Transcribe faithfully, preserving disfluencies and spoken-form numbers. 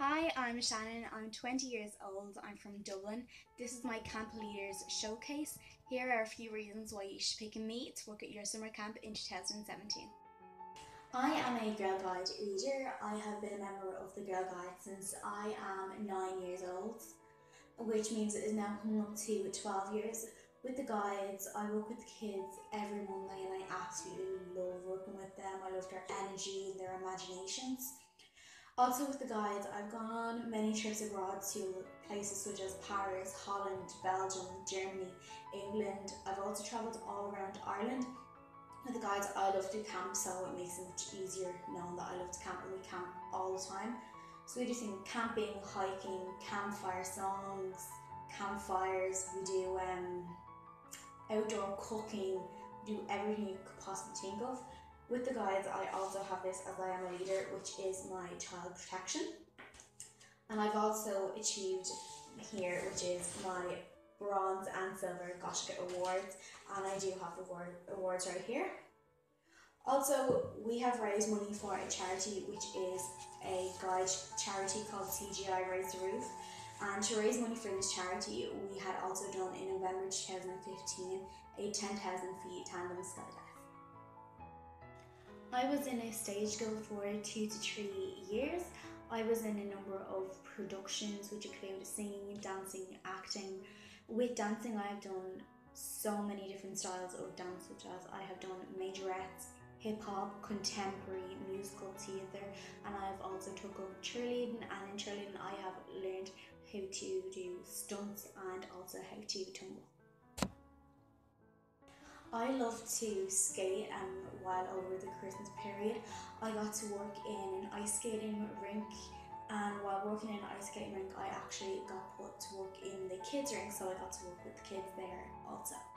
Hi, I'm Shannon. I'm twenty years old. I'm from Dublin. This is my Camp Leaders Showcase. Here are a few reasons why you should pick me to work at your summer camp in two thousand seventeen. I am a Girl Guide leader. I have been a member of the Girl Guide since I am nine years old, which means it is now coming up to twelve years. With the guides, I work with the kids every Monday and I absolutely love working with them. I love their energy and their imaginations. Also with the guides, I've gone on many trips abroad to places such as Paris, Holland, Belgium, Germany, England. I've also travelled all around Ireland. With the guides, I love to camp, so it makes it much easier knowing that I love to camp and we camp all the time. So we do things camping, hiking, campfire songs, campfires, we do um, outdoor cooking, we do everything you could possibly think of. With the guides, I also have this as I am a leader, which is my child protection. And I've also achieved here, which is my bronze and silver Goshka awards, and I do have the award, awards right here. Also, we have raised money for a charity, which is a guide charity called C G I Raise the Roof. And to raise money for this charity, we had also done in November two thousand fifteen a ten thousand feet tandem skydive. I was in a stage go for two to three years. I was in a number of productions which include singing, dancing, acting. With dancing, I have done so many different styles of dance, such as I have done majorettes, hip hop, contemporary, musical theatre, and I have also took up cheerleading, and in cheerleading I have learned how to do stunts and also how to tumble. I love to skate, and while over the Christmas period I got to work in an ice skating rink, and while working in an ice skating rink I actually got put to work in the kids rink, so I got to work with the kids there also.